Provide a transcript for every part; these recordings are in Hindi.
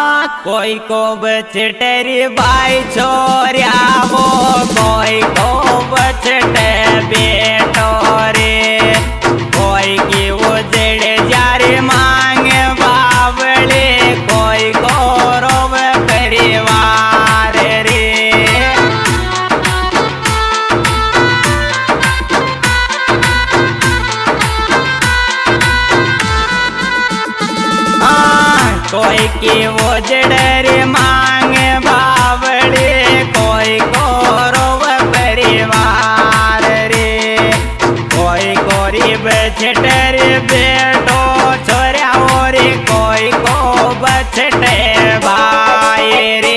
कोई को बचटेरी भाई छोरिया वो कोई को बचटे बेटो रे कोई की वो जड़े जारी मांगे बावले कोई को रोव परिवार रे कोई की वो जड़े मांगे बावड़े कोई को रोव परिवार रे कोई गरीब छटर बेटो छोरा और कोई को बछटे भाई रे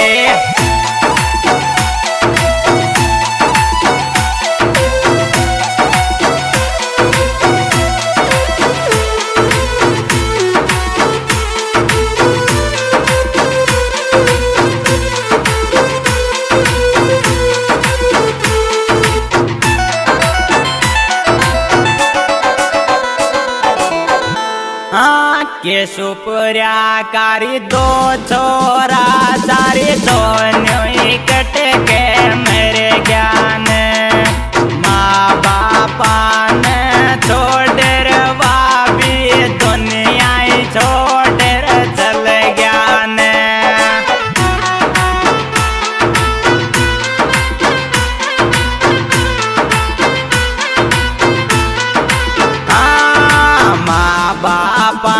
के सुपुरा कारी दो छोरा सारी दोनों इकट के मेरे ज्ञान माँ बापा ने छोड़ रवा भी दुनिया छोड़ चल ज्ञान माँ बापा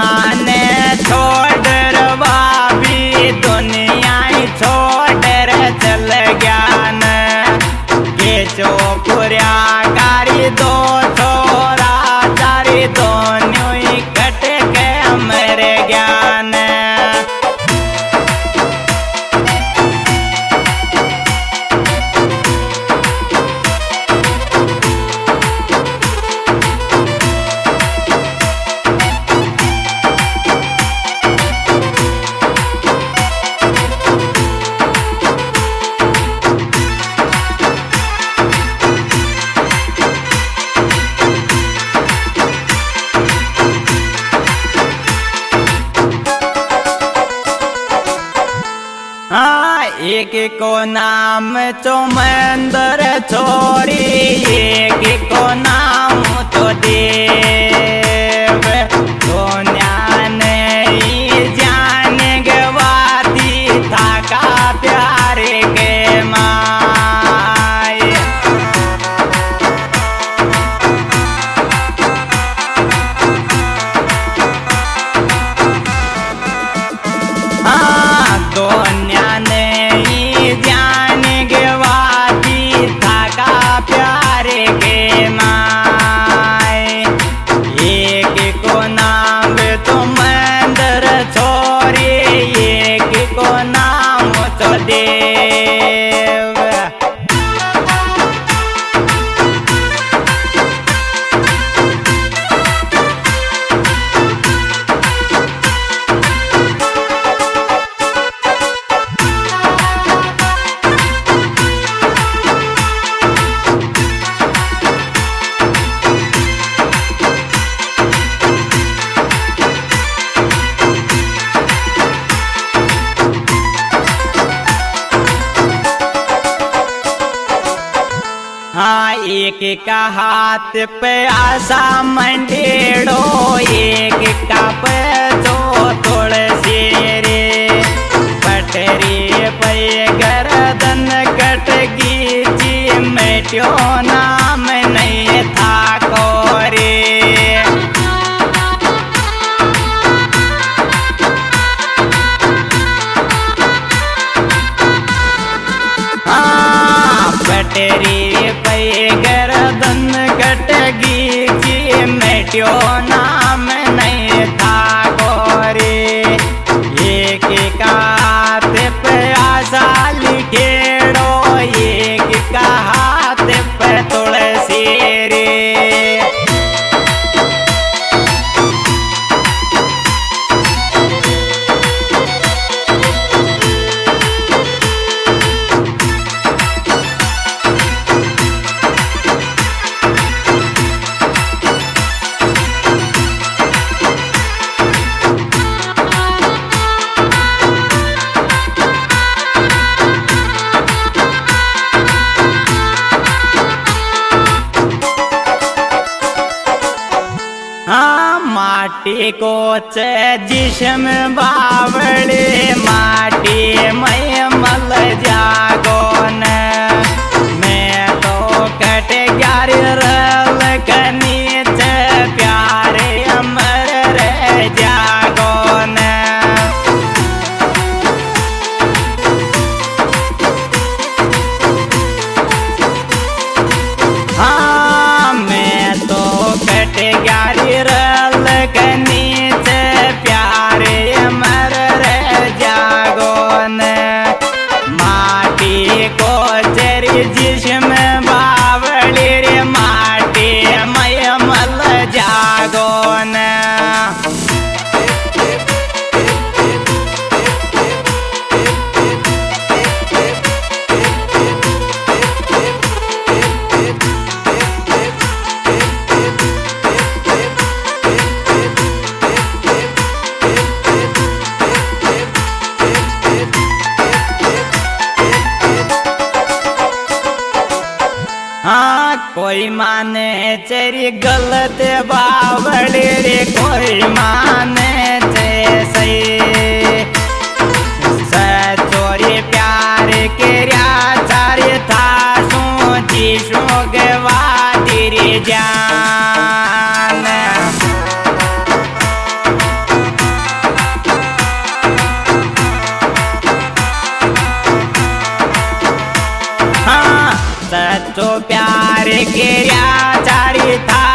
चल ज्ञान के चोपुरा कारी दो छोरा चारी दोनों इकट के मेरे ज्ञान एक को नाम चोमंदर छोरी एक को नाम तो देव तो न्यान जान गवाती था का प्यार के माय दो न्यान जान गवाती था का प्यार के माय एक को नाम तुम अंदर छोरी एक को नाम तो देव एक का हाथ पे आशा मंडेड़ो एक का पे दो तुलसी रे पटरी पे गर्दन कट गई मेट्यो नाम नहीं था कोरे पटरी पे गर्दन कट गई मेट्यो नाम नहीं था गोरे एक का हाथ पे आशा लिखेड़ो एक का हाथ पे तुलसी रे को जिसम बावड़े माटी में मल जागो न मैं तो कट ग्यार रल कनीच प्यारे अमर रह जागो न। हाँ मैं तो कट ग्यार रल कनीच प्यारे अमर रह जागो न माटी को चरी जिसम बावली रे माटी मय मल जागो न। हाँ कोई माने तेरी गलत बावड़ी रे कोई माने ते सही सचोरी प्यार के चारे था सोची गवा तेरी जान। हाँ सचो प्यार के चारी था